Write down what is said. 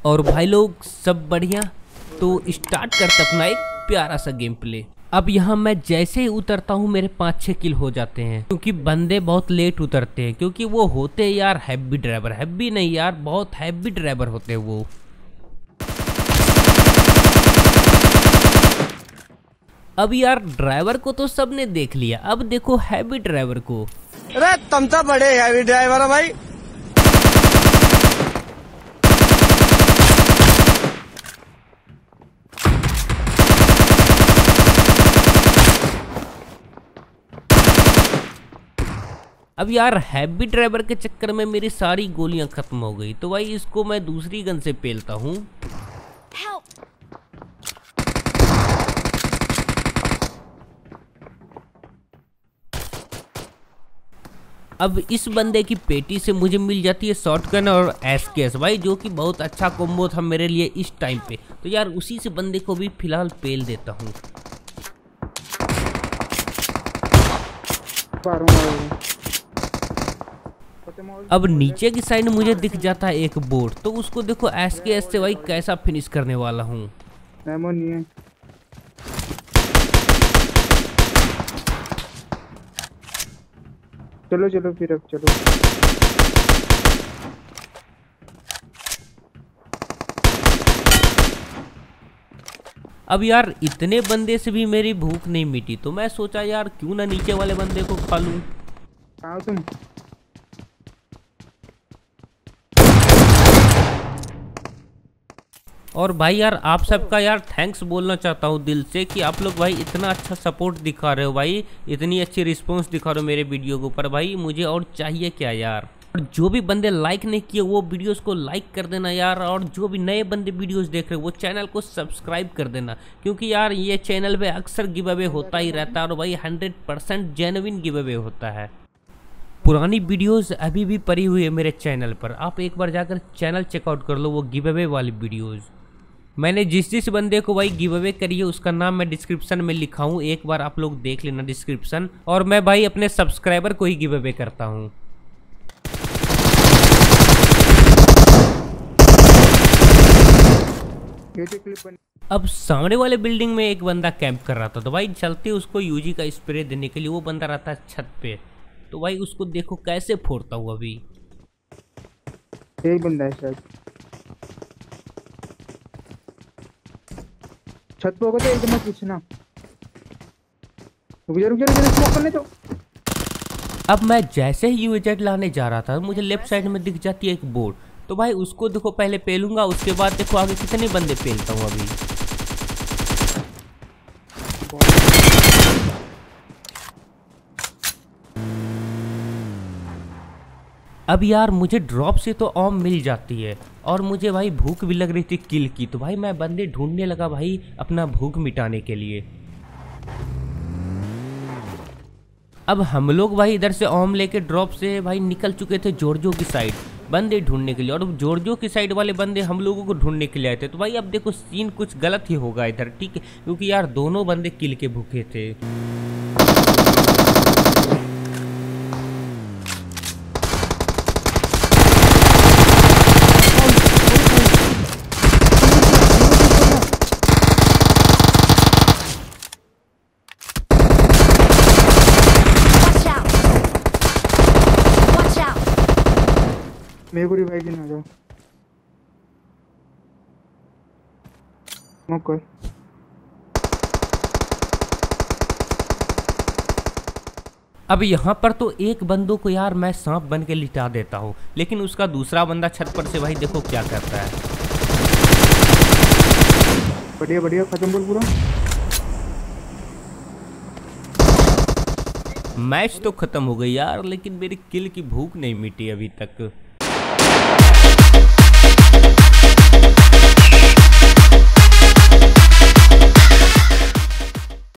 और भाई लोग सब बढ़िया, तो स्टार्ट करते अपना एक प्यारा सा गेम प्ले। अब यहाँ मैं जैसे ही उतरता हूँ मेरे 5-6 किल हो जाते हैं, क्योंकि बंदे बहुत लेट उतरते हैं, क्योंकि वो होते हैं यार हैवी ड्राइवर, हैवी नहीं यार बहुत हैवी ड्राइवर होते हैं वो। अब यार ड्राइवर को तो सबने देख लिया, अब देखो हैवी ड्राइवर को। अरे तुम तो बड़े हैवी ड्राइवर हो भाई। अब यार हैवी ड्राइवर के चक्कर में मेरी सारी गोलियां खत्म हो गई, तो भाई इसको मैं दूसरी गन से पेलता हूँ। अब इस बंदे की पेटी से मुझे मिल जाती है शॉटगन और एसकेएस भाई, जो कि बहुत अच्छा कॉम्बो था मेरे लिए इस टाइम पे। तो यार उसी से बंदे को भी फिलहाल पेल देता हूँ। अब नीचे की साइड मुझे दिख जाता है एक बोट, तो उसको देखो एसकेएस से भाई कैसा फिनिश करने वाला हूँ। नहीं है। चलो चलो फिर अब चलो। अब यार इतने बंदे से भी मेरी भूख नहीं मिटी, तो मैं सोचा यार क्यों ना नीचे वाले बंदे को खा लूं। कहाँ हो तुम? और भाई यार आप सबका यार थैंक्स बोलना चाहता हूँ दिल से कि आप लोग भाई इतना अच्छा सपोर्ट दिखा रहे हो भाई, इतनी अच्छी रिस्पांस दिखा रहे हो मेरे वीडियो के ऊपर। भाई मुझे और चाहिए क्या यार। और जो भी बंदे लाइक नहीं किए वो वीडियोस को लाइक कर देना यार, और जो भी नए बंदे वीडियोस देख रहे हो वो चैनल को सब्सक्राइब कर देना, क्योंकि यार ये चैनल पे अक्सर गिव अवे होता ही रहता है और भाई 100% जेन्युइन गिव अवे होता है। पुरानी वीडियोस अभी भी पड़ी हुई है मेरे चैनल पर, आप एक बार जाकर चैनल चेकआउट कर लो वो गिव अवे वाली वीडियोस। मैंने जिस बंदे को भाई गिव अवे करी है उसका नाम मैं डिस्क्रिप्शन में लिखा हूँ, एक बार आप लोग देख लेना डिस्क्रिप्शन। और मैं भाई अपने सब्सक्राइबर को ही गिव अवे करता हूँ। अब सामने वाले बिल्डिंग में एक बंदा कैंप कर रहा था, तो भाई चलते उसको यूजी का स्प्रे देने के लिए। वो बंदा रहता है छत पे, तो भाई उसको देखो कैसे फोड़ता हूँ। अभी एक बंदा है शायद छत पे होगा, तो एकदम मत पूछना। रुक जा स्मोक करने दो। अब मैं जैसे ही यूजेट लाने जा रहा था मुझे लेफ्ट साइड में दिख जाती है एक बोट, तो भाई उसको देखो पहले पेलूंगा, उसके बाद देखो आगे कितने बंदे पेलता हूँ अभी। अब यार मुझे ड्रॉप से तो ऑम मिल जाती है, और मुझे भाई भूख भी लग रही थी किल की, तो भाई मैं बंदे ढूंढने लगा भाई अपना भूख मिटाने के लिए। अब हम लोग भाई इधर से ऑम लेके ड्रॉप से भाई निकल चुके थे जॉर्जो की साइड बंदे ढूंढने के लिए, और जॉर्जो की साइड वाले बंदे हम लोगों को ढूंढने के लिए आए थे। तो भाई अब देखो सीन कुछ गलत ही होगा इधर, ठीक है, क्योंकि यार दोनों बंदे किल के भूखे थे। मेरे को रिवाइव देना जाओ। स्मोक कर। अब यहाँ पर तो एक बंदों को यार मैं सांप बन के लिटा देता हूँ, लेकिन उसका दूसरा बंदा छत पर से भाई देखो क्या करता है। बढ़िया बढ़िया खत्म बोल पूरा। मैच तो खत्म हो गई यार, लेकिन मेरी किल की भूख नहीं मिटी अभी तक।